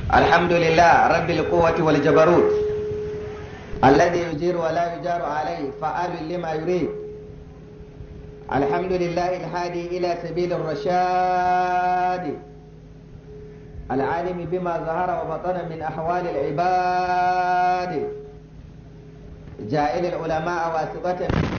الحمد لله رب القوة والجبروت الذي يجير ولا يجار عليه فعال لما يريد. الحمد لله الهادي إلى سبيل الرشاد العالم بما ظهر وبطن من أحوال العباد جائل العلماء واسطة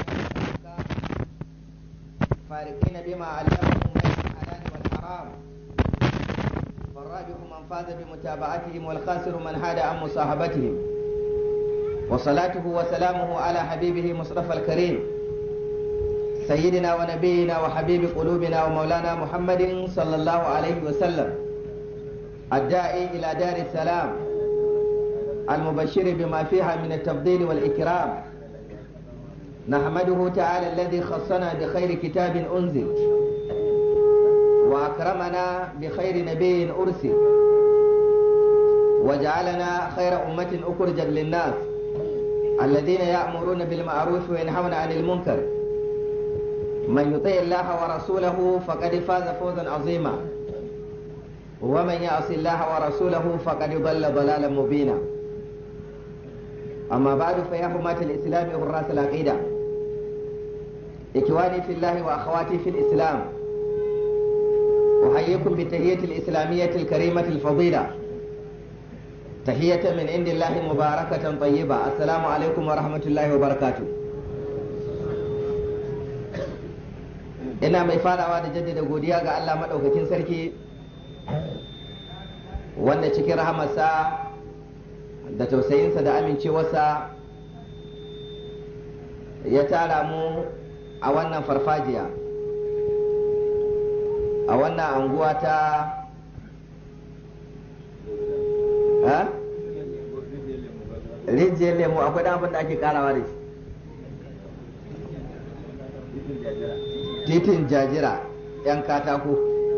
فارقين بما علمهم بين الحلال والحرام فالراجح من فاز بمتابعتهم والخاسر من حاد عن مصاحبتهم وصلاته وسلامه على حبيبه مصطفى الكريم سيدنا ونبينا وحبيب قلوبنا ومولانا محمد صلى الله عليه وسلم الداعي إلى دار السلام المبشر بما فيها من التفضيل والإكرام. نحمده تعالى الذي خصنا بخير كتاب أنزل وأكرمنا بخير نبي أرسل وجعلنا خير أمة أخرجت للناس الذين يأمرون بالمعروف وينهون عن المنكر. من يطيع الله ورسوله فقد فاز فوزا عظيما ومن يعص الله ورسوله فقد ضل ضلالا مبينا. أما بعد فيا حماة الإسلام وحراس العقيدة إخواني في الله وأخواتي في الإسلام أحييكم بالتحية الإسلامية الكريمة الفضيلة تحية من عند الله مباركة طيبة. السلام عليكم ورحمة الله وبركاته. ina mai farawa da jaddada godiya ga Allah maɗaukakin sarki wanda cikin rahamarsa da tausayinsa da amincewarsa ya tara mu a wannan farfajiya a wannan anguwa ta rijiyar lemu. Akwai ɗan abin da ake karawa da shi titin jajira 'yan katako.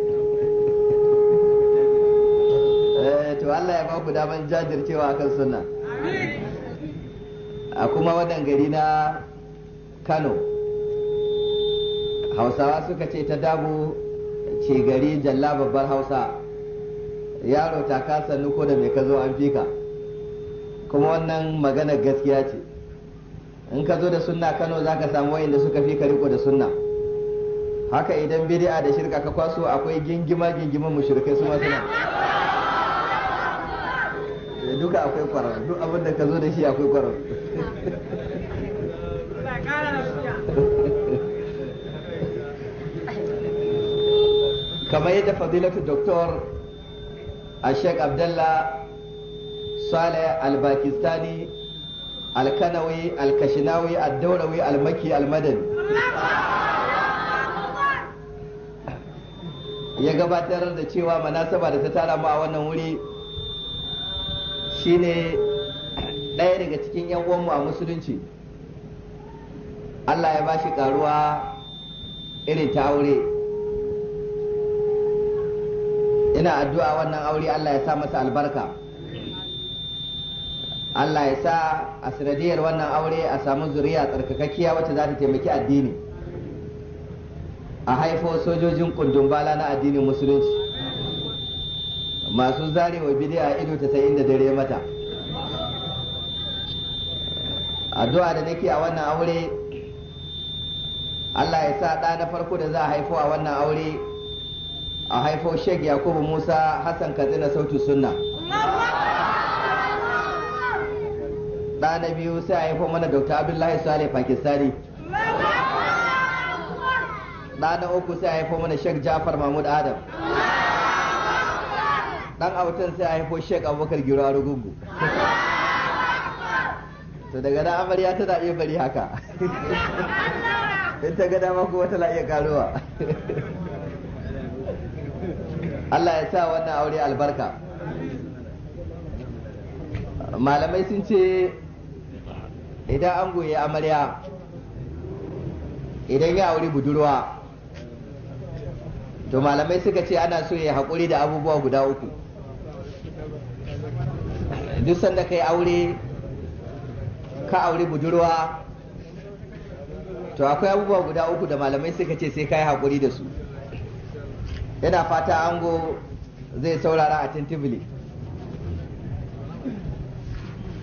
To Allah ya ba ku daman jajircewa akan sunna. A kuma wannan gari na Kano Hausawa suka ce ta dabu ce gari jalla babbar Hausa, yaro ta kasa nuko da mai ka zo an fika. Kuma wannan magana gaskiya ce. In ka zo da sunna Kano za ka samu wayanda suka fi ka riko da sunna. Haka idan bid'a da shirka ka kwaso akwai gingiman mushrikai su ma suna. Duka akwai kwararru, duk abin da ka zo da shi akwai kwararru. Kamar yadda fadilatu doktor Sheikh Abdullah Saleh Al-Pakistani Al-Kanawi Al-Kashinawi Al-Daurawi Al-Makki Al-Madani ya gabatar da cewa munasaba da ta tara mu a wannan wuri shine ɗaya daga cikin yan uwanmu a musulunci Allah ya bashi karuwa irin ta aure. Ina addu'a wannan aure Allah ya sa masa albarka, Allah ya sa a sanadiyar wannan aure a samu zuriya tsarkakakkiya wacce za ta taimaki addini, a haifo sojojin kundumbala na addinin musulunci masu zarewa bidiya ido ta sai inda dare mata. Addu'a da nake a wannan aure Allah ya sa ɗa na farko da za a haifo a wannan aure a haifo Sheikh Yakubu Musa Hassan Katsina Sautu Sunna. Ɗa na biyu sai a haifo mana Dr. Abdullahi Saleh Pakistani. Ɗa na uku sai a haifo mana Sheikh Jafar Mahmud Adam. Ɗan autan sai a haifo Sheikh Abubakar Giro Arugungu. To daga nan amarya tana iya bari haka. In ta ga dama kuma tana iya karuwa. Allah ya sa wannan aure albarka. Malamai sun ce idan an goye amarya idan ya aure budurwa to malamai suka ce ana so ya haƙuri da abubuwa guda uku. Duk sanda kai aure ka aure budurwa to akwai abubuwa guda uku da malamai suka ce sai ka yi haƙuri da su. Yana fata ango zai saurara attentively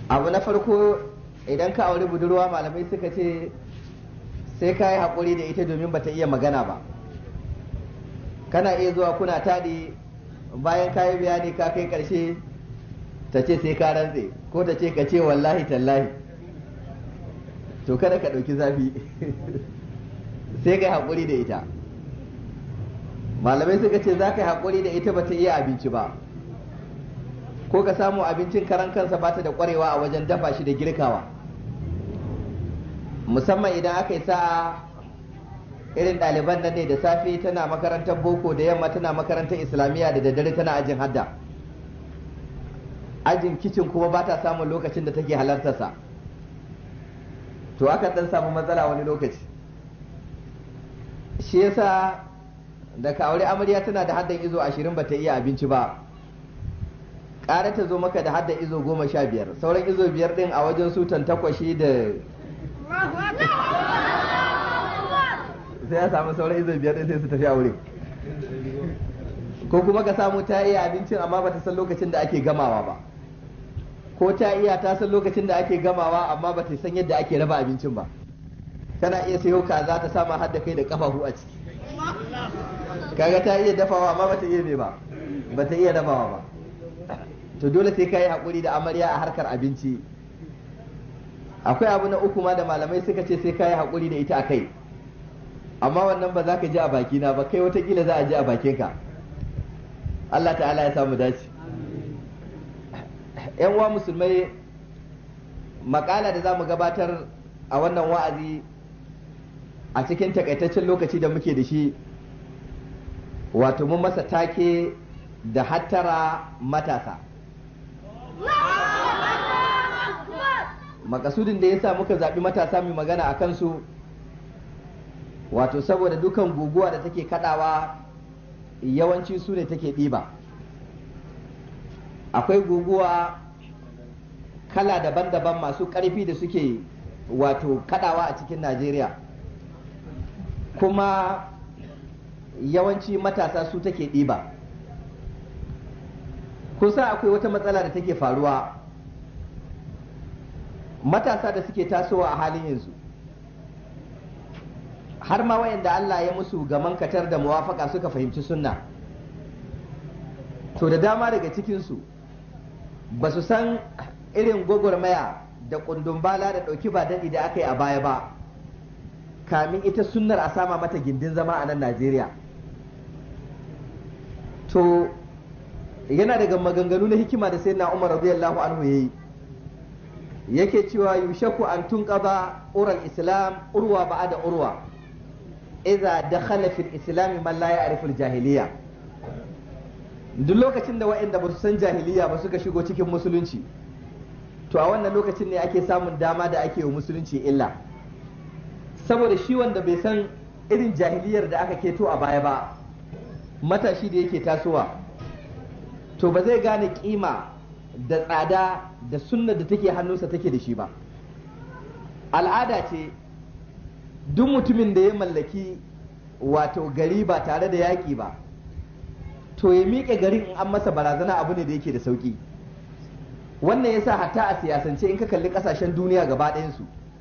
abu na farko idan ka auri budurwa malamai suka ce sai ka yi haƙuri da ita domin bata iya magana ba. Kana iya zuwa kuna taɗi bayan ka yi bayani ka kai ƙarshe ta ce sai ka rantse ko ta ce ka ce wallahi tallahi, to kada ka ɗauki zafi sai ka yi haƙuri da ita. Malamai suka ce za ka yi haƙuri da ita bata iya abinci ba, ko ka samu abincin karan kansa bata da ƙwarewa a wajen dafa shi da girkawa, musamman idan aka yi sa'a irin ɗaliban nan ne da safe tana makarantar boko, da yamma tana makarantar islamiyya, da daddare tana ajin hadda. Ajin kicin kuma ba ta samun lokacin da take halartarsa, to aka ɗan samu matsala wani lokaci. Shi yasa da ka aure amarya tana da haddan izo 20 ba ta iya abinci ba, ƙara ta zo maka da haddan izo 15, sauran izo 5 ɗin a wajen su tantakwashi da sai ya samu sauran izo 5 ɗin sai su tafi aure. Ko kuma ka samu ta iya abincin amma ba ta san lokacin da ake gamawa ba, ko ta iya ta san lokacin da ake gamawa amma ba ta san yadda ake raba abincin ba. Kana iya sayo kaza ta sama har da kai da kafafu a ciki, kaga ta iya dafawa amma ba ta iya me ba, ba ta iya rabawa ba. To dole sai ka yi haƙuri da amarya a harkar abinci. Akwai abu na uku ma da malamai suka ce sai ka yi haƙuri da ita a kai, amma wannan ba za ka ji a bakina ba, kai watakila za a ji a bakinka. Allah ta'ala ya samu dace. Yan uwa musulmai, makala da za mu gabatar a wannan wa'azi a cikin takaitaccen lokaci da muke da shi, wato mun masa take da hattara matasa. Makasudin da ya sa muka zaɓi matasa mai magana a kansu, wato saboda dukan guguwa da take kaɗawa yawanci su ne take ɗiba. Akwai guguwa kala daban-daban masu ƙarfi da suke wato kaɗawa a cikin Najeriya, kuma yawanci matasa su take ɗiba. Kusa akwai wata matsala da take faruwa, matasa da suke tasowa a halin yanzu, har ma wayanda Allah ya musu gaman katar da muwafaka suka fahimci sunna, to da dama daga cikinsu ba su san irin gwagwarmaya da kundumbala da ɗauki ba daɗi da aka yi a baya ba kamin ita sunnar a sama mata gindin zama a nan Najeriya. To yana daga maganganu na hikima da sayyidina Umar radiyallahu anhu yayi, yake cewa yushaku an tunqaba ural islam urwa ba'da urwa idza dakhala fil islam man la ya'rifu al jahiliya. Duk lokacin da waɗanda ba su san jahiliya ba suka shigo cikin musulunci, to a wannan lokacin ne ake samun dama da ake wa musulunci illa, saboda shi wanda bai san irin jahiliyar da aka keto a baya ba, matashi da yake tasowa, to ba zai gane kima da tsada da sunnar da take hannunsa take da shi ba. Al'ada ce duk mutumin da ya mallaki wato gari ba tare da yaƙi ba, to ya miƙe garin in an masa barazana abu ne da yake da sauƙi. Wannan yasa hatta a siyasance in ka kalli ƙasashen duniya gaba ɗayansu,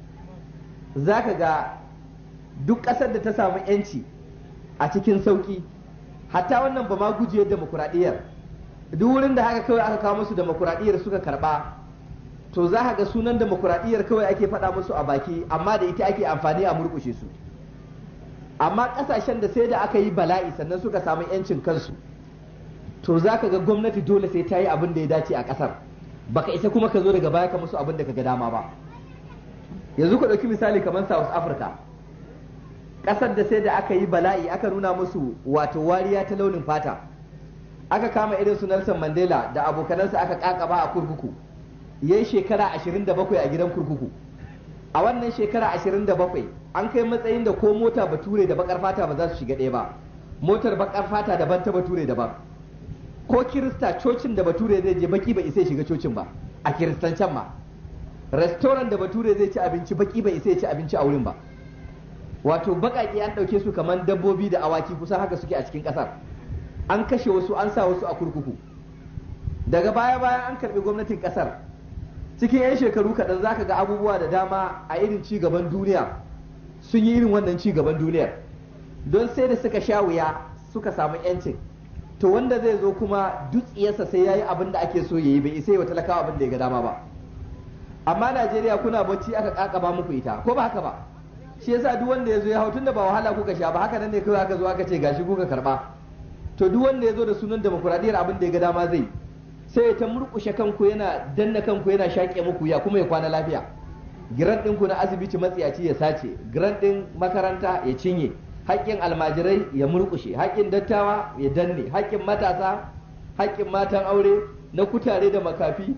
za ka ga duk ƙasar da ta samu 'yanci a cikin sauƙi, hatta wannan ba ma gujiyar demokuraɗiyyar, duk wurin da haka kawai aka kawo musu demokuraɗiyyar suka karɓa, to za ka ga sunan demokuraɗiyyar kawai ake faɗa musu a baki, amma da ita ake amfani a murƙushe su. Amma ƙasashen da sai da aka yi bala'i sannan suka samu 'yancin kansu, to za ka ga gwamnati dole sai ta yi abin da ya dace a ƙasar, baka isa kuma ka zo daga baya ka musu abin da ka ga dama ba. Yanzu ku ɗauki misali kamar South Africa, ƙasar da sai da aka yi bala'i aka nuna musu wato wariya ta launin fata, aka kama irin su Nelson Mandela da abokanansa aka ƙaƙaba a kurkuku, yayi shekara 27 a gidan kurkuku. A wannan shekara 27 an kai matsayin da ko mota bature da bakar fata ba za su shiga ɗaya ba, motar bakar fata daban ta bature daban. Ko kirista cocin da bature zai je baki ba isa shiga cocin ba a kiristancen ma, restaurant da bature zai ci abinci baki ba isa ci abinci a wurin ba. Wato baƙaƙe an ɗauke su kamar dabbobi da awaki, kusan haka suke a cikin ƙasar. An kashe wasu, an sa wasu a kurkuku. Daga baya bayan an karɓi gwamnatin ƙasar, cikin 'yan shekaru kaɗan za ka ga abubuwa da dama a irin ci gaban duniya sun yi irin wannan ci gaban duniyar, don sai da suka sha wuya suka samu 'yancin. To wanda zai zo kuma dutsiyarsa sai ya yi abin da ake so ya yi, bai isa yi wa talakawa abin da ya ga dama ba. Amma Najeriya kuna bacci aka kakaba muku ita, ko ba haka ba? Shi yasa duk wanda ya zo ya hau, tunda ba wahala kuka sha ba, haka nan ne kawai aka zo aka ce gashi kuka karba. To duk wanda ya zo da sunan demokuraɗiyyar abin da ya ga dama zai, sai ta murƙushe kanku yana danna kanku yana shaƙe muku ya kuma ya kwana lafiya. Giran ɗinku na asibiti matsiyaci ya sace, giran ɗin makaranta ya cinye, haƙƙin almajirai ya murƙushe, haƙƙin dattawa ya danne, haƙƙin matasa, haƙƙin matan aure na kutare da makafi.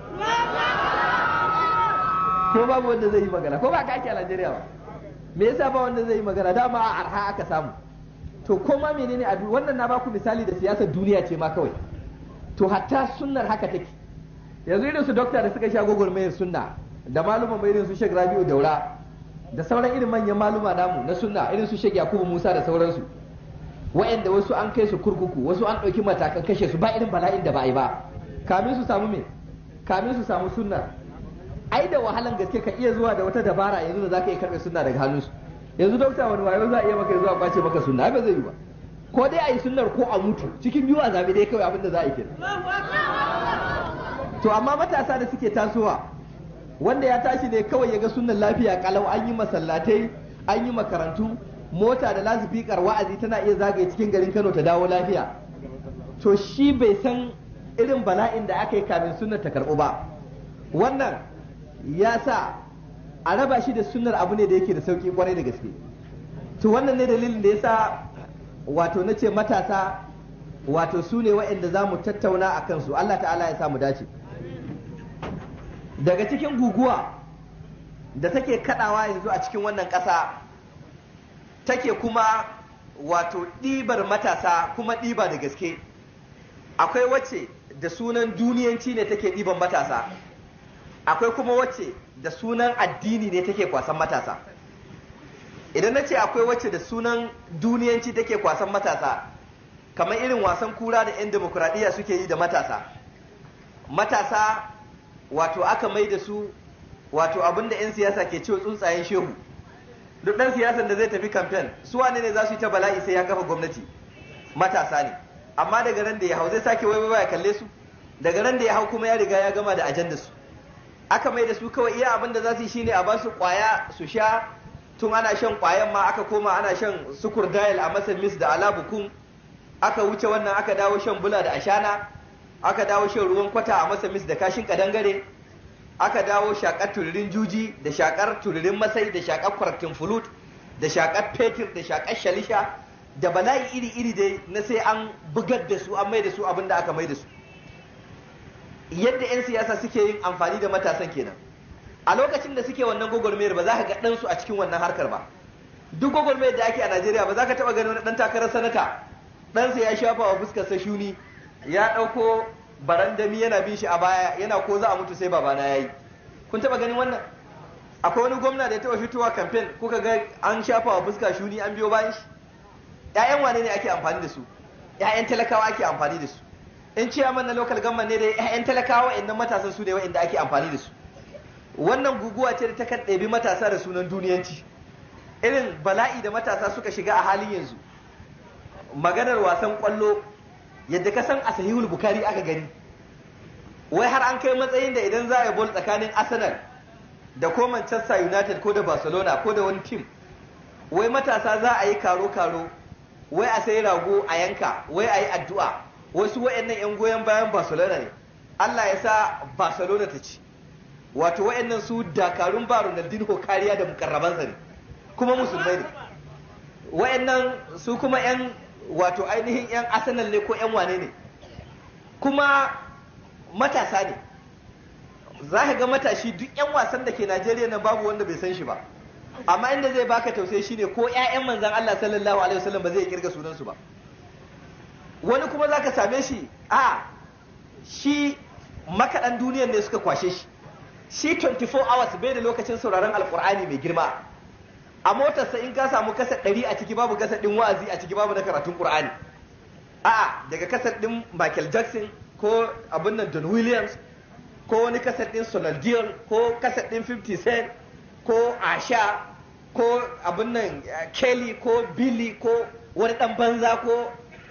Ko babu wanda zai yi magana, ko ba ka ake a Najeriya ba? Me yasa ba wanda zai yi magana? Dama a arha aka samu. To koma menene abu, wannan na baku misali da siyasar duniya ce ma kawai. To hatta sunnar haka take. Yanzu irin su dokta da suka sha gwagwarmayar sunna, da maluma mai irin su Sheikh Rabi'u Daura, da sauran irin manyan maluma namu na sunna irin su Sheikh Yakubu Musa da sauransu, wa'anda wasu an kai su kurkuku, wasu an ɗauki matakan kashe su, ba irin bala'in da ba a yi ba kamin su samu me, kamin su samu sunna. Ai da wahalan gaske ka iya zuwa da wata dabara yanzu da zaka iya karɓe sunna daga hannunsu. Yanzu dokta wani wayo za a iya maka zuwa kwace maka sunna, ba zai yi ba. Ko dai a yi sunnar ko a mutu, cikin biyu a zabe dai kawai abin da za a yi kenan. To amma matasa da suke tasowa, wanda ya tashi ne kawai ya ga sunnan lafiya kalau, an yi masallatai, an yi makarantu, mota da lasifikar wa'azi tana iya zagaye cikin garin Kano ta dawo lafiya. To shi bai san irin bala'in da aka yi kamin sunnar ta karɓu ba. Wannan ya sa a raba shi da sunnar abu ne da yake da sauki kwarai da gaske. To wannan ne dalilin da ya sa wato na ce matasa wato su ne waɗanda za mu tattauna a kansu. Allah ta'ala ya sa mu dace. Daga cikin guguwa da take kadawa yanzu a cikin wannan ƙasa, take kuma wato ɗibar matasa, kuma ɗiba da gaske, akwai wacce da sunan duniyanci ne take ɗiban matasa, akwai kuma wacce da sunan addini ne take kwasan matasa. Idan na ce akwai wacce da sunan duniyanci take kwasan matasa, kamar irin wasan kura da 'yan demokuraɗiyya suke yi da matasa. Matasa wato aka mai da su wato abinda 'yan siyasa ke cewa tsuntsayen shehu. Duk ɗan siyasan da zai tafi kamfen, su wane ne za su yi ta bala'i sai ya kafa gwamnati? Matasa ne. Amma daga ran da ya hau zai sake wai ya kalle su, daga ran da ya hau kuma ya riga ya gama da ajandar su. Aka mai da su kawai iya abin da za su yi shine a ba su kwaya su sha, tun ana shan kwayan ma aka koma ana shan sukur dayal a masa mis da alabukun, aka wuce wannan aka dawo shan bula da ashana, aka dawo shan ruwan kwata a masa mis da kashin kadangare, aka dawo shakar tururin juji da shakar tururin masai da shakar kwartin fulut da shakar fetur da shakar shalisha da bala'i iri-iri dai na sai an bugar da su, an mai da su abin da aka mai da su. Yadda 'yan siyasa suke yin amfani da matasan kenan. A lokacin da suke wannan gwagwarmayar ba za ka ga ɗansu a cikin wannan harkar ba. Duk gwagwarmayar da ake a Najeriya ba za ka taɓa ganin wani ɗan takarar sanata ɗansa ya shafa wa fuskarsa shuni, ya ɗauko barandami yana bin shi a baya, yana ko za a mutu sai babana ya yi. Kun taɓa ganin wannan? Akwai wani gwamna da ya taɓa fitowa kamfen kuka ga an shafa wa fuska shuni an biyo bayan shi? 'Ya'yan wane ne ake amfani da su? 'Ya'yan talakawa ake amfani da su. In ciyaman na local government ne da 'ya'yan talakawa wa'annan matasan su ne wa'anda ake amfani da su. Wannan guguwa ce da ta kan ɗebi matasa da sunan duniyanci. Irin bala'i da matasa suka shiga a halin yanzu. Maganar wasan ƙwallo yadda ka san a sahihul Bukhari aka gani. Wai har an kai matsayin da idan za a yi bol tsakanin Arsenal da ko Manchester United ko da Barcelona ko da wani team, wai matasa za a yi karo-karo, wai a sai rago a yanka, wai a yi addu'a. Wasu wa'annan 'yan goyon bayan Barcelona ne, Allah ya sa Barcelona ta ci. Wato wa'annan su dakarun ba Ronaldinho kariya da mukarrabansa ne, kuma musulmai ne. Wa'annan su kuma 'yan wato ainihin 'yan Arsenal ne ko 'yan wane ne, kuma matasa ne. Za ka ga matashi duk 'yan wasan da ke Najeriya nan babu wanda bai san shi ba, amma inda zai baka tausayi shine ko 'ya'yan manzan Allah sallallahu alaihi wasallam ba zai kirga sunansu ba. Wani kuma za ka same shi shi makaɗan duniyar ne suka kwashe shi 24 hours bai da lokacin sauraron alkur'ani mai girma. A motarsa in ka samu kasar 100 a ciki babu kasar ɗin wa'azi a ciki babu na karatun ƙur'ani. Daga kasar ɗin Michael Jackson ko abin nan Don Williams ko wani kaset ɗin Solandiyon ko kaset ɗin 50 Cent ko Asha ko abin nan Kelly ko Billy ko wani ɗan banza ko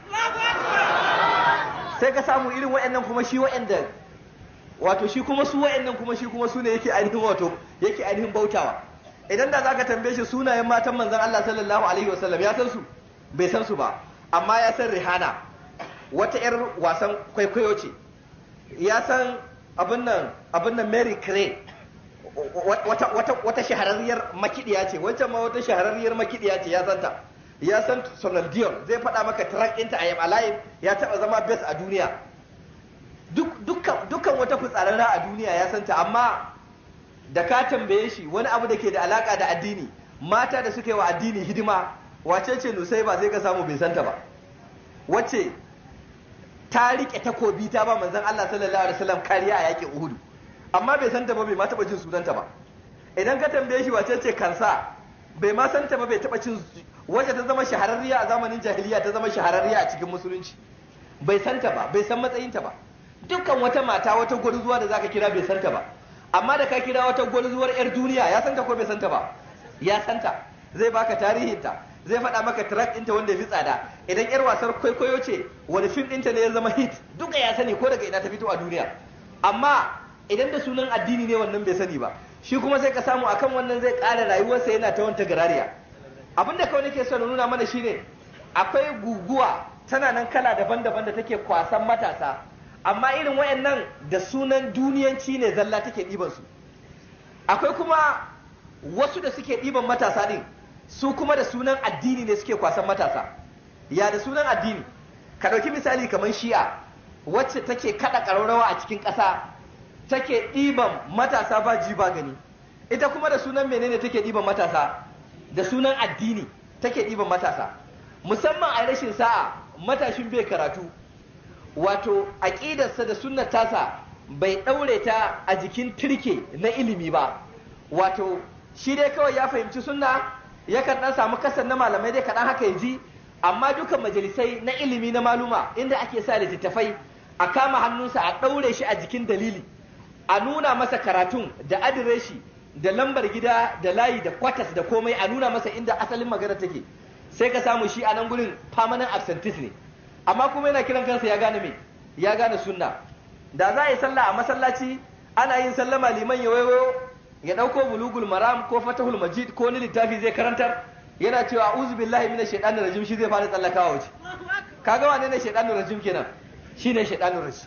sai ka samu irin waɗannan kuma shi waɗanda wato shi kuma su waɗannan kuma shi kuma su ne yake ainihin bautawa. Idan da zaka tambaye shi sunayen matan manzon Allah sallallahu alaihi wasallam ya san su bai san su ba, amma ya san Rihanna wata yar wasan kwaikwayo ce, ya san abin nan Mary Cray wata shahararriyar makidiya ce, wancan ma wata shahararriyar makidiya ce ya santa, ya san Sonal Dion zai faɗa maka track ɗinta a Alive ya taɓa zama best a duniya, dukkan wata fitsararra a duniya ya santa. Amma da ka tambaye shi wani abu da ke da alaka da addini, mata da suka yi wa addini hidima, wace ce Nusaiba sai ka samu bai santa ba, wacce ta rike takobi ta ba manzon Allah sallallahu alaihi wasallam kariya a yakin Uhud, amma bai santa ba, bai ma taba jin sunanta ba. Idan ka tambaye shi wace ce Kansa, bai ma santa ba, bai taba cin, wacce ta zama shahararriya a zamanin jahiliya ta zama shahararriya a cikin musulunci, bai santa ba, bai san matsayinta ba. Dukkan wata mata, wata gwarzuwa da zaka kira bai santa ba, amma da ka kira wata gwarzuwar yar duniya ya santa ko bai santa ba? Ya santa, zai baka tarihinta, zai faɗa maka track ɗinta wanda ya fi tsada. Idan yar wasar kwaikwayo ce, wani fim ɗinta ne ya zama hit, duka ya sani ko daga ina ta fito a duniya. Amma idan da sunan addini ne wannan bai sani ba, shi kuma sai ka samu akan wannan zai ƙara rayuwarsa yana ta wanta garariya. Abin da kawai nake so na nuna mana shine akwai guguwa tana nan kala daban-daban da take kwasan matasa, amma irin wayannan da sunan duniyanci ne zalla take ɗiban su. Akwai kuma wasu da suke ɗiban matasa din, su kuma da sunan addini ne suke kwasan matasa. Ya da sunan addini, ka ɗauki misali kamar Shi'a wacce take kaɗa ƙararrawa a cikin ƙasa, take ɗiban matasa ba ji ba gani. Ita kuma da sunan menene take ɗiban matasa? Da sunan addini take ɗiban matasa. Musamman a rashin sa'a matashin bai karatu, wato aƙidarsa da sunnar tasa bai ɗaure ta a jikin turke na ilimi ba, wato shi dai kawai ya fahimci sunna, yakan ɗan samu kasar na malamai dai kaɗan haka ya ji, amma dukan majalisai na ilimi na maluma inda ake sa littattafai a kama hannunsa a ɗaure shi a jikin dalili, a nuna masa karatun da adireshi da lambar gida da layi da kwatas da komai, a nuna masa inda asalin magana take, sai ka samu shi a nan gurin permanent absentee ne, amma kuma yana kiran kansa ya gane me, ya gane sunna. Da za a yi sallah a masallaci ana yin sallama, liman ya waiwayo ya ɗauko bulugul maram ko fatahul majid ko wani littafi zai karantar, yana cewa a'udhu billahi minash shaitanir rajim, shi zai fara tsallakawa waje. Kaga wane ne shaitanir rajim kenan? Shine shaitanir rajim.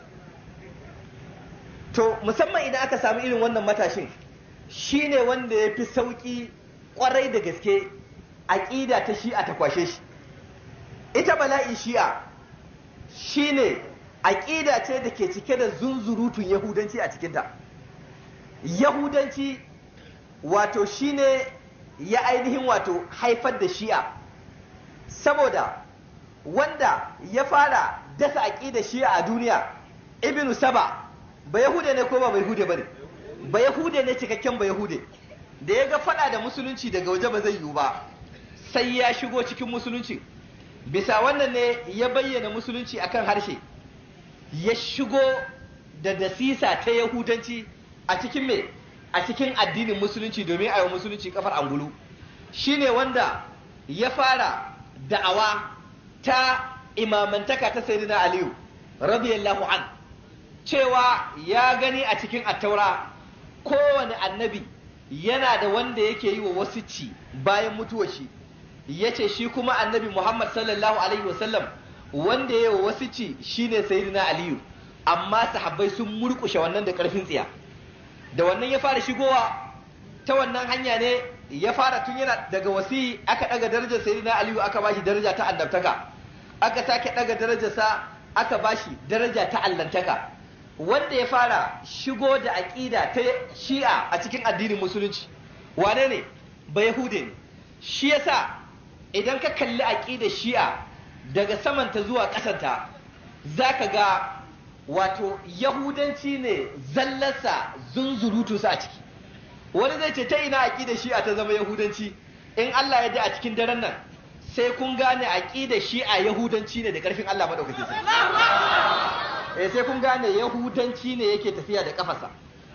To musamman idan aka samu irin wannan matashin, shine wanda ya fi sauki kwarai da gaske aqida ta Shi'a ta kwashe shi. Ita bala'i Shi'a shine aqida ce da ke cike da zunzurutun yahudanci a cikinta. Yahudanci wato shine ya ainihin wato haifar da Shi'a, saboda wanda ya fara dasa aqida Shi'a a duniya Ibn Saba ba Yahude ne ko ba Yahude bane? Ba Yahude ne, cikakken ba Yahude. Da ya ga fada da musulunci daga waje ba zai yiwu ba, sai ya shigo cikin musulunci. Bisa wannan ne ya bayyana musulunci akan harshe, ya shigo da dasisa ta Yahudanci a cikin me? A cikin addinin musulunci, domin a yi musulunci kafar angulu. Shine wanda ya fara da'awa ta imamantaka ta Sayyidina Aliyu radiyallahu an, cewa ya gani a cikin attaura kowane annabi yana da wanda yake yi wa wasicci bayan mutuwar shi. Yace shi kuma annabi Muhammad sallallahu alaihi wasallam wanda ya yi wa wasicci shine Sayyidina Aliyu, amma sahabbai sun murkushe wannan da karfin tsiya. Da wannan ya fara shigowa, ta wannan hanya ne ya fara, tun yana daga wasi aka daga darajar Sayyidina Aliyu, aka bashi daraja ta annabtaka, aka sake daga darajarsa aka bashi daraja ta allantaka. Wanda ya fara shigo da aqida ta Shi'a a cikin addinin musulunci wane ne? Ba Yahude ne. Shi yasa idan ka kalli aqidar Shi'a daga samanta zuwa ƙasanta, zaka ga wato Yahudanci ne zallarsa, zunzurutunsa a ciki. Wani zai ce ta ina aqidar Shi'a ta zama Yahudanci? In Allah ya da a cikin daren nan sai kun gane aqidar Shi'a Yahudanci ne da ƙarfin Allah madaukakin sarki. sai kun gane yahudanci ne yake tafiya da kafarsa.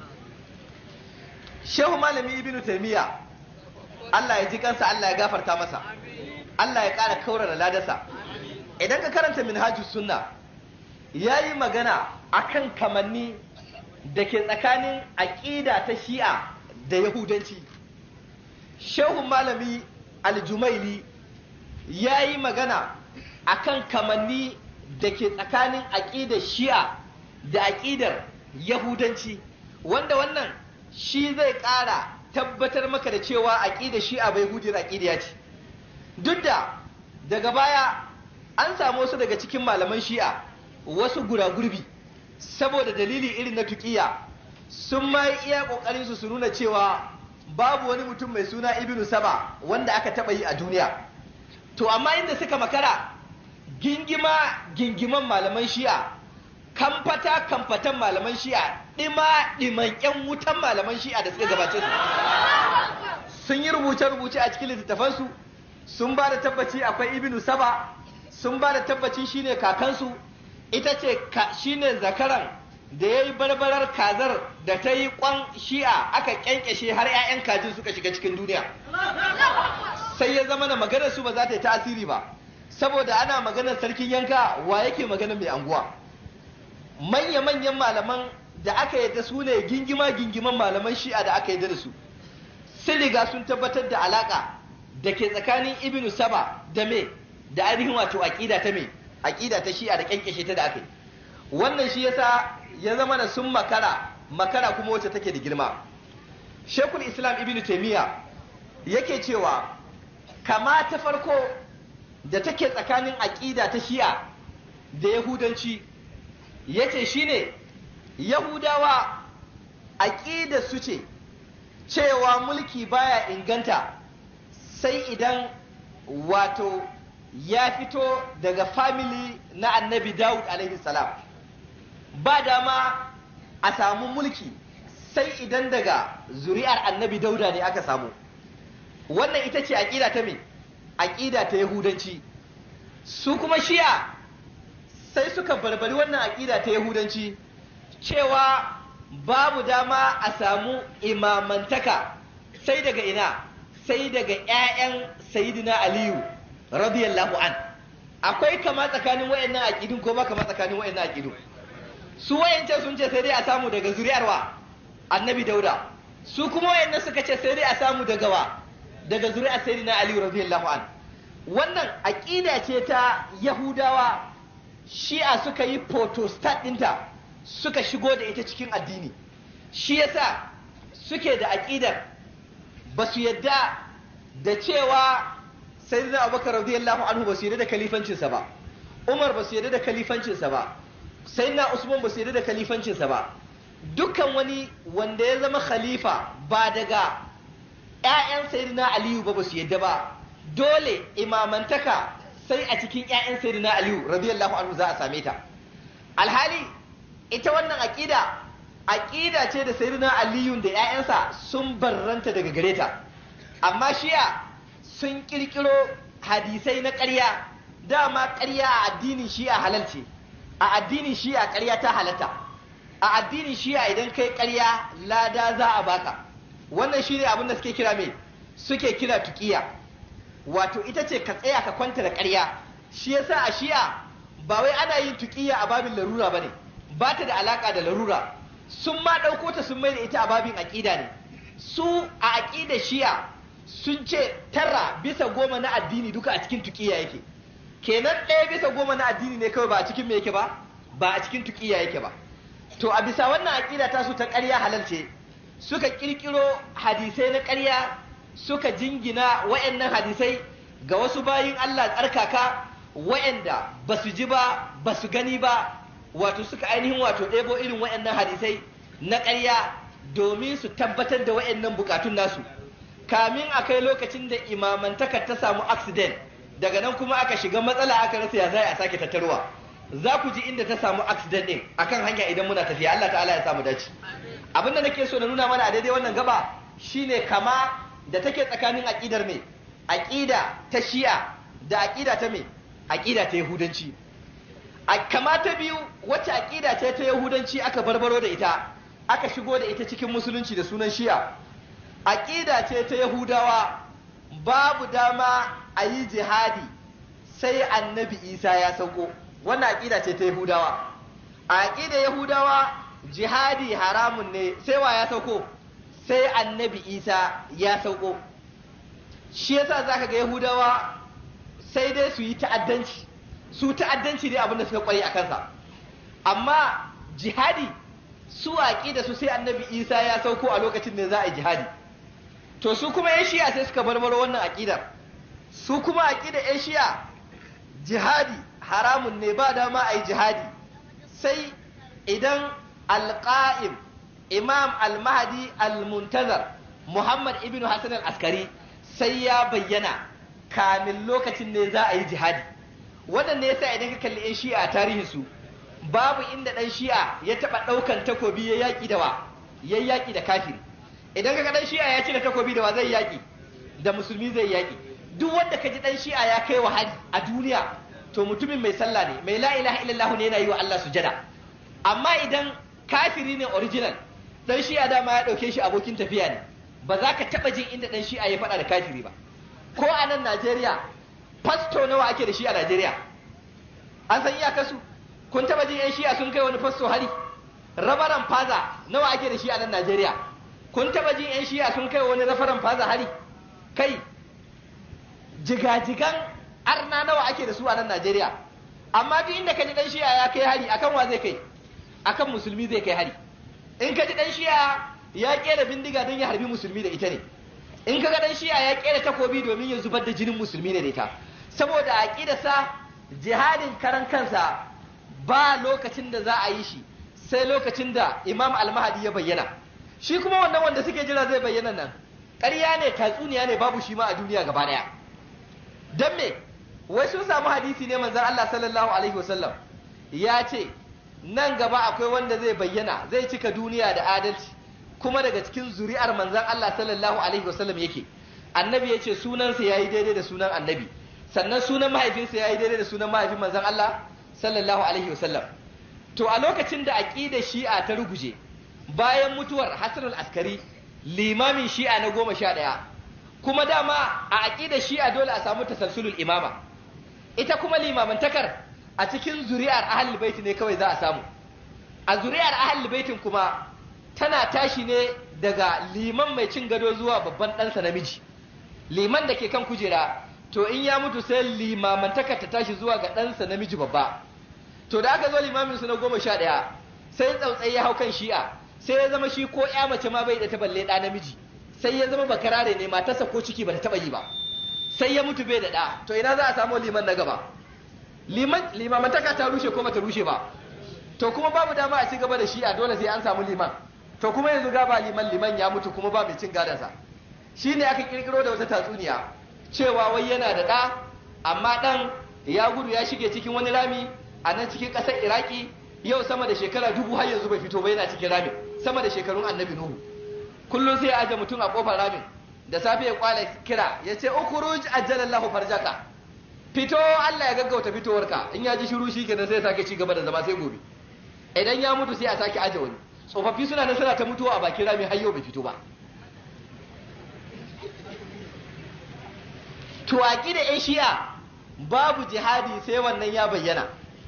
Shehu Malami Ibn Taymiyyah, Allah ya ji kansa, Allah ya gafarta masa, Allah ya ƙara kaurara ladarsa. Idan ka karanta Minhajus Sunna, yayi magana akan kamanni da ke tsakanin aƙida ta Shi'a da Yahudanci. Shehu Malami Al-Jumaili yayi magana akan kamanni da ke tsakanin aƙidar Shi'a da aƙidar Yahudanci, wanda wannan shi zai ƙara tabbatar maka da cewa aƙidar Shi'a bai hudiyar aƙidiya ce. Duk da daga baya an samu wasu daga cikin malaman Shi'a, wasu guragurbi, saboda dalili irin na tuƙiya, sun ma iya ƙoƙarin su nuna cewa babu wani mutum mai suna Ibnu Saba wanda aka taɓa yi a duniya. To amma inda suka makara, gingiman malaman Shi'a, kamfatan malaman Shi'a, ɗiman ƴan wutan malaman Shi'a da suka gabace su sun yi rubuce-rubuce a cikin littattafansu, sun ba da tabbaci akwai Ibnu Saba, sun ba da tabbaci shine kakansu, ita ce shine zakaran da ya yi barbarar kazar da ta yi kwan Shi'a aka kyankyashe har 'ya'yan kajin suka shiga cikin duniya. Sai ya zama na maganar su ba za ta yi tasiri ba, saboda ana maganar sarkin yanka, wa yake maganar mai anguwa. Manya-manyan malaman da aka yadda su ne gingiman malaman Shi'a da aka yadda da su, sun riga sun tabbatar da alaka da ke tsakanin Ibnu Saba da da ainihin wato aƙida ta aƙida ta Shi'a da kyankyashe ta da aka yi. Wannan shi yasa ya zama da sun makara kuma wacce take da girma. Shekul Islam Ibn Taymiyyah yake cewa kama ta farko da take tsakanin aƙida ta Shi'a da Yahudanci, yace shine Yahudawa aƙida su ce cewa mulki baya inganta sai idan wato ya fito daga family na Annabi Dawud alaihi salam. Ba dama a samu mulki sai idan daga zuri'ar Annabi Dauda ne aka samu. Wannan ita ce aƙida ta aƙida ta Yahudanci. Su kuma Shi'a sai suka barbari wannan aƙida ta Yahudanci, cewa babu dama a samu imamantaka sai daga ina, sai daga 'ya'yan Sayyidina Aliyu radiyallahu an. Akwai kama tsakanin wayannan aqidun ko ba kama tsakanin wayannan aqidun? Su wayance sun ce sai dai a samu daga zuriyar wa Annabi Dauda, su kuma wayannan suka ce sai dai a samu daga daga zuriyar Sayyidina Ali radiyallahu an. Wannan aqida ce ta Yahudawa. Shi'a suka yi photostat ɗinta, suka shigo da ita cikin addini. Shi yasa suke da aqidar ba su yadda da cewa Sayyidina Abubakar radiyallahu anhu ba su yarda da kalifancinsa ba, Umar ba su yarda da kalifancinsa ba, Sayyidina Usman ba su yarda da kalifancinsa ba. Dukkan wani wanda ya zama khalifa ba daga ƴaƴan Sayyidina Aliyu ba su yarda ba. Dole imamantaka sai a cikin ƴaƴan Sayyidina Aliyu radiyallahu anhu za a same ta. Alhali ita wannan aqida ce da Sayyidina Aliyu da ƴaƴansa sun barranta daga gare ta. Amma Shi'a sun kirkiro hadisai na ƙarya. Dama ƙarya a addinin Shi'a halal ce, a addinin Shi'a ƙarya ta halatta, a addinin Shi'a idan kai ƙarya lada za a baka. Wannan shine abin da suke kira tuqiya, wato ita ce ka tsaya ka kwanta da ƙarya. Shi yasa a Shi'a ba wai ana yin tuqiya a babin larura bane, ba ta da alaka da larura. Sun ma ɗauko ta sun mai da ita a babin aƙida ne. Su a aƙidar Shi'a sun ce 9/10 na addini duka a cikin tuqiya yake. Kenan 1/10 na addini ne kawai ba a cikin me yake ba a cikin tuqiya yake ba. To a bisa wannan aqida ta su ta ƙarya halal ce, suka kirkiro hadisai na ƙarya, suka jingina wayannan hadisai ga wasu bayin Allah tsarkaka wayanda basu ji ba basu gani ba, wato suka ainihin wato ɗebo irin wayannan hadisai na ƙarya domin su tabbatar da wayannan bukatun nasu. Kamin a kai lokacin da imamantakar ta samu accident, daga nan kuma aka shiga matsala, aka rasa ya zai a sake tattarwa. Za ku ji inda ta samu accident din akan hanya idan muna tafiya. Allah ta'ala ya samu dace. Abin da nake so na nuna mana a daidai wannan gaba shine kama da take tsakanin aqidar aqida ta Shi'a da aqida ta aqida ta Yahudanci. kama ta biyu wacce aqida ce ta yahudanci aka barbaro da ita aka shigo da ita cikin musulunci da sunan shi'a. Aqida ce ta yahudawa babu dama a yi jihadi sai annabi Isa ya sauko. Wannan aqida ce ta yahudawa. A aqida yahudawa jihadi haramun ne sai wa ya sauko, sai annabi Isa ya sauko. Shi yasa zaka ga yahudawa sai dai su yi ta'addanci, su ta'addanci ne abin da suka kware a kansa, amma jihadi su aqida su sai annabi Isa ya sauko a lokacin da za a yi jihadi. To su kuma yan shi'a sai suka barbaro wannan aqidar. Su kuma aqida yan shi'a jihadi haramun ne, ba dama a yi jihadi sai idan alqa'im imam al-mahdi al-muntazar Muhammad ibn Hassan al-Askari sai ya bayyana kamin lokacin ne za a yi jihadi. Wannan ne yasa idan ka kalli yan shi'a a tarihinsu babu inda dan shi'a ya taba daukan takobi ya yaki da wa, ya yaki da kafiri. Idan ka ga dan shi'a ya cire takobi da wa zai yaki, da musulmi zai yaki. Duk wanda ka ji dan shi'a ya kai wa hari a duniya to mutumin mai sallah ne, mai la ilaha illallah ne, yana yi wa Allah sujada. Amma idan kafiri ne original, dan shi'a dama ya dauke shi abokin tafiya ne, ba za ka taba jin inda dan shi'a ya faɗa da kafiri ba. Ko a nan Najeriya fasto nawa ake da shi a Najeriya? An san iyakarsu? Kun taba jin yan shi'a sun kai wani fasto hari? Rabaran faza nawa ake da shi a nan Najeriya? Kun taba jin yan shi'a sun kai wani rafaran faza hari? Kai jigajigan arna nawa ake da su a nan Najeriya? Amma duk inda ka ji dan shi'a ya kai hari, akan wa zai kai? Akan musulmi zai kai hari. In ka ji dan shi'a ya kera bindiga don ya harbi musulmi da ita ne. In ka ga dan shi'a ya kera takobi domin ya zubar da jinin musulmi ne da ita. Saboda aqidarsa jihadin karan kansa ba lokacin da za a yi shi sai lokacin da Imam Al-Mahdi ya bayyana. Shi kuma wannan wanda suke jira zai bayyana nan ƙarya ne, tatsuniya ne, babu shi ma a duniya gaba daya. Dan me? Wai sun samu hadisi ne manzon Allah sallallahu alaihi wasallam ya ce nan gaba akwai wanda zai bayyana, zai cika duniya da adalci, kuma daga cikin zuri'ar manzon Allah sallallahu alaihi wasallam yake. Annabi ya ce sunansa yayi daidai da sunan annabi, sannan sunan mahaifinsa yayi daidai da sunan mahaifin manzon Allah sallallahu alaihi wasallam. To a lokacin da aqidar Shi'a ta ruguje bayan mutuwar Hassan al-Askari, limamin Shi'a na 11, kuma dama a aqidar Shi'a dole a samu tasalsulul imama. Ita kuma limamantakar a cikin zuri'ar ahlul bait ne kawai za a samu. A zuri'ar ahlul baitin kuma tana tashi ne daga liman mai cin gado zuwa babban ɗansa namiji. Liman da ke kan kujera, to in ya mutu sai limamantakar ta tashi zuwa ga ɗansa namiji babba. To da aka zo limamin su na 11 sai tsautsayi ya hau kan Shi'a, sai ya zama shi ko ya mace ma bai da ta balle ɗa namiji, sai ya zama bakarare ne, matarsa ko ciki ba ta taɓa yi ba, sai ya mutu bai da ɗa. To ina za a samu liman na gaba? Limamantaka ta rushe ko bata rushe ba? To kuma babu dama a ci gaba da Shi'a, dole sai an samu liman. To kuma yanzu ga ba liman ya mutu kuma ba mai cin gadansa. Shi ne aka kirkiro da wata tatsuniya cewa wai yana da ɗa, amma ɗan ya gudu ya shige cikin wani rami a nan cikin ƙasar Iraki, yau sama da shekara 1000 har yanzu bai fito ba, yana cikin ramin sama da shekarun annabi Nuhu. Kullum sai ya aje mutum a kofar ramin, da safe ya kwala kira ya ce ukhruj ajjalallahu farjaka, fito Allah ya gaggauta fitowarka. In ya ji shiru shi kenan sai ya sake ci gaba da zama sai gobe. Idan ya mutu sai a sake aje wani. Tsofaffi suna nan suna ta mutuwa a bakin rami har yau bai fito ba. To aqida ɗan Shi'a babu jihadi sai wannan ya bayyana.